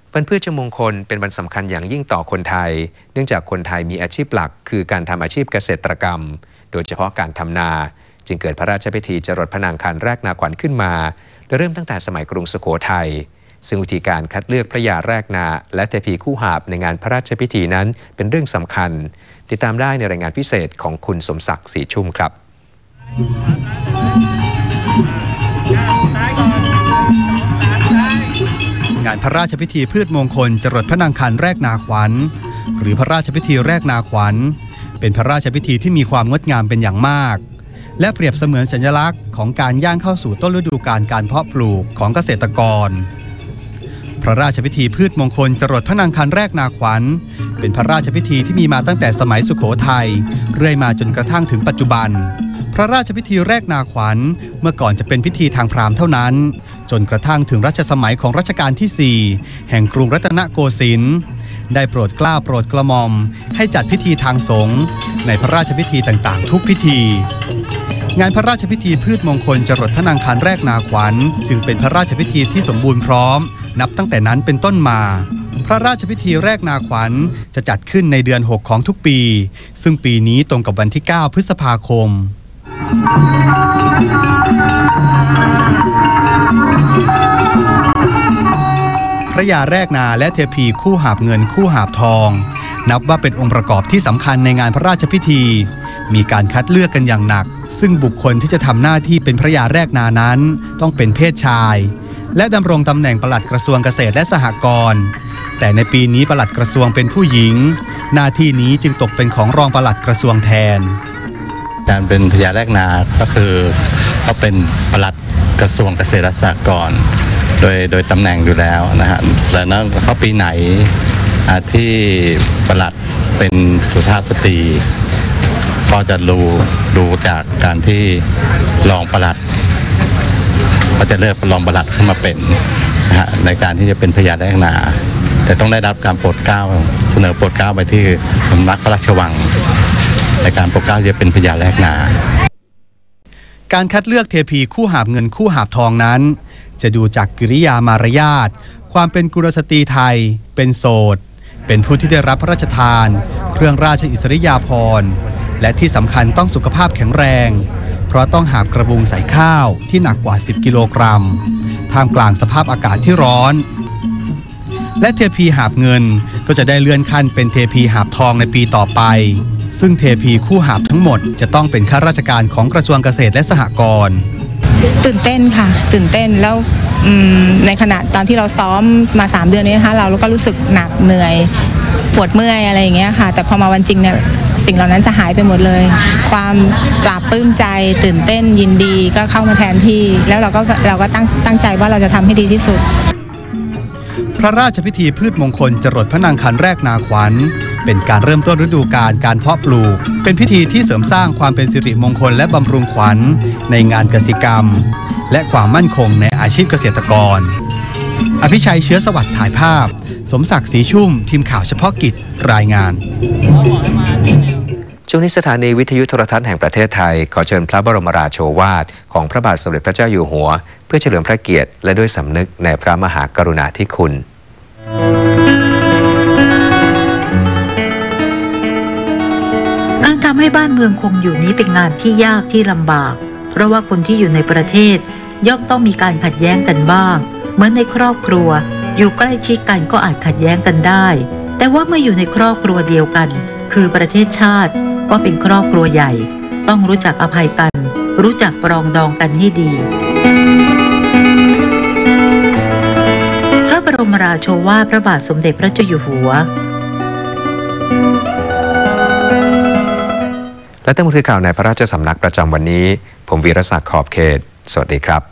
วันพฤชมงคลเป็นวันสำคัญอย่างยิ่งต่อคนไทยเนื่องจากคนไทยมีอาชีพหลักคือการทำอาชีพเกษตรกรรมโดยเฉพาะการทำนาจึงเกิดพระราชพิธีจรดพระนางคันแรกนาขวัญขึ้นมาโดยเริ่มตั้งแต่สมัยกรุงสุโขทัยซึ่งวิธีการคัดเลือกพระยาแรกนาและเทพีคู่หาบในงานพระราชพิธีนั้นเป็นเรื่องสำคัญติดตามได้ในรายงานพิเศษของคุณสมศักดิ์ศรีชุ่มครับงานพระราชพิธีพืชมงคลจรดพระนางคันแรกนาขวัญหรือพระราชพิธีแรกนาขวัญเป็นพระราชพิธีที่มีความงดงามเป็นอย่างมากและเปรียบเสมือนสัญลักษณ์ของการย่างเข้าสู่ต้นฤดูกาลการเพาะปลูกของเกษตรกรพระราชพิธีพืชมงคลจรดพระนางคันแรกนาขวัญเป็นพระราชพิธีที่มีมาตั้งแต่สมัยสุโขทัยเรื่อยมาจนกระทั่งถึงปัจจุบันพระราชพิธีแรกนาขวัญเมื่อก่อนจะเป็นพิธีทางพราหมณ์เท่านั้นจนกระทั่งถึงรัชสมัยของรัชกาลที่ 4แห่งกรุงรัตนโกสินทร์ได้โปรดเกล้าโปรดกระหม่อมให้จัดพิธีทางสงฆ์ในพระราชพิธีต่างๆทุกพิธีงานพระราชพิธีพืชมงคลจรดพระนางคันแรกนาขวัญจึงเป็นพระราชพิธีที่สมบูรณ์พร้อมนับตั้งแต่นั้นเป็นต้นมาพระราชพิธีแรกนาขวัญจะจัดขึ้นในเดือน 6 ของทุกปีซึ่งปีนี้ตรงกับวันที่ 9 พฤษภาคมพระยาแรกนาและเทพีคู่หาบเงินคู่หาบทองนับว่าเป็นองค์ประกอบที่สำคัญในงานพระราชพิธีมีการคัดเลือกกันอย่างหนักซึ่งบุคคลที่จะทำหน้าที่เป็นพระยาแรกนานั้นต้องเป็นเพศชายและดำรงตำแหน่งปลัดกระทรวงเกษตรและสหกรณ์แต่ในปีนี้ปลัดกระทรวงเป็นผู้หญิงหน้าที่นี้จึงตกเป็นของรองปลัดกระทรวงแทนการเป็นพระยาแรกนาก็คือเขาเป็นปลัดกระทรวงเกษตรและสหกรณ์โดยตำแหน่งอยู่แล้วนะฮะแต่นั้นเขาปีไหนที่ปลัดเป็นสุภาพสตรีก็จะดูจากการที่รองปลัดก็จะเลือกรองปลัดขึ้นมาเป็นนะฮะในการที่จะเป็นพระยาแรกนาแต่ต้องได้รับการโปรดเกล้าเสนอโปรดเกล้าไปที่สำนักพระราชวังในการโปรดเกล้าจะเป็นพระยาแรกนาการคัดเลือกเทพีคู่หาบเงินคู่หาบทองนั้นจะดูจากกิริยามารยาทความเป็นกุลสตรีไทยเป็นโสดเป็นผู้ที่ได้รับพระราชทานเครื่องราชอิสริยาภรณ์และที่สำคัญต้องสุขภาพแข็งแรงเพราะต้องหาบกระบุงใส่ข้าวที่หนักกว่า10 กิโลกรัมท่ามกลางสภาพอากาศที่ร้อนและเทพีหาบเงินก็จะได้เลื่อนขั้นเป็นเทพีหาบทองในปีต่อไปซึ่งเทพีคู่หาบทั้งหมดจะต้องเป็นข้าราชการของกระทรวงเกษตรและสหกรณ์ตื่นเต้นค่ะตื่นเต้นแล้วในขณะตอนที่เราซ้อมมา3 เดือนนี้นะคะเราก็รู้สึกหนักเหนื่อยปวดเมื่อยอะไรอย่างเงี้ยค่ะแต่พอมาวันจริงเนี่ยสิ่งเหล่านั้นจะหายไปหมดเลยความปลาบปลื้มใจตื่นเต้นยินดีก็เข้ามาแทนที่แล้วเราก็ตั้งใจว่าเราจะทำให้ดีที่สุดพระราชพิธีพืชมงคลจรดพระนางคันแรกนาขวัญเป็นการเริ่มต้นฤดูกาลการเพาะปลูกเป็นพิธีที่เสริมสร้างความเป็นสิริมงคลและบำรุงขวัญในงานเกษตรกรรมและความมั่นคงในอาชีพเกษตรกรอภิชัยเชื้อสวัสดิ์ถ่ายภาพสมศักดิ์ศรีชุ่มทีมข่าวเฉพาะกิจรายงานช่วงนี้สถานีวิทยุโทรทัศน์แห่งประเทศไทยขอเชิญพระบรมราโชวาทของพระบาทสมเด็จพระเจ้าอยู่หัวเพื่อเฉลิมพระเกียรติและด้วยสำนึกในพระมหากรุณาธิคุณการทำให้บ้านเมืองคงอยู่นี้เป็นงานที่ยากที่ลำบากเพราะว่าคนที่อยู่ในประเทศย่อมต้องมีการขัดแย้งกันบ้างเหมือนในครอบครัวอยู่ใกล้ชิดกันก็อาจขัดแย้งกันได้แต่ว่าเมื่ออยู่ในครอบครัวเดียวกันคือประเทศชาติก็เป็นครอบครัวใหญ่ต้องรู้จักอภัยกันรู้จักปรองดองกันให้ดีพระบรมราโชวาทพระบาทสมเด็จพระเจ้าอยู่หัวและทั้งหมดคือข่าวในพระราชสำนักประจำวันนี้ผมวีรศักดิ์ขอบเขตสวัสดีครับ